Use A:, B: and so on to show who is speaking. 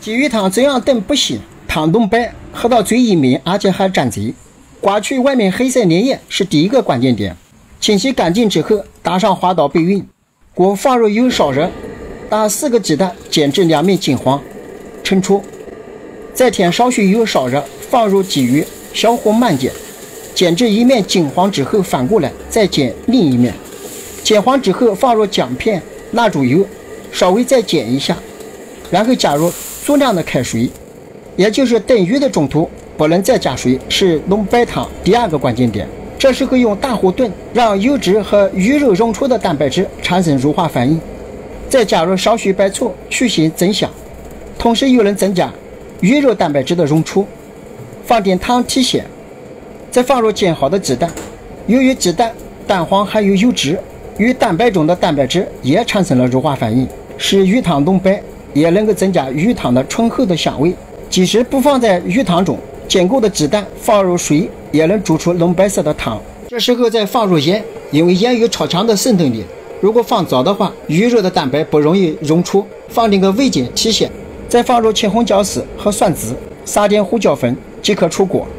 A: 鲫鱼汤这样炖不稀，汤冻白，喝到嘴一抿，而且还沾嘴。刮去外面黑色粘液是第一个关键点。清洗干净之后，打上花刀备匀。锅放入油烧热，打4个鸡蛋，煎至两面金黄，盛出。再添少许油烧热，放入鲫鱼，小火慢煎，煎至一面金黄之后翻过来，再煎另一面。煎黄之后放入姜片、辣猪油，稍微再煎一下，然后加入足量的开水，也就是炖鱼的中途不能再加水，是弄白汤第2个关键点。这时候用大火炖，让油脂和鱼肉溶出的蛋白质产生乳化反应，再加入少许白醋去腥增香，同时又能增加鱼肉蛋白质的溶出。放点糖提鲜，再放入煎好的鸡蛋。由于鸡蛋蛋黄含有油脂，与蛋白中的蛋白质也产生了乳化反应，使鱼汤浓白，也能够增加鱼汤的醇厚的香味。即使不放在鱼汤中，煎过的鸡蛋放入水也能煮出浓白色的汤。这时候再放入盐，因为盐有超强的渗透力，如果放早的话，鱼肉的蛋白不容易溶出。放点个味精提鲜，再放入青红椒丝和蒜籽，撒点胡椒粉即可出锅。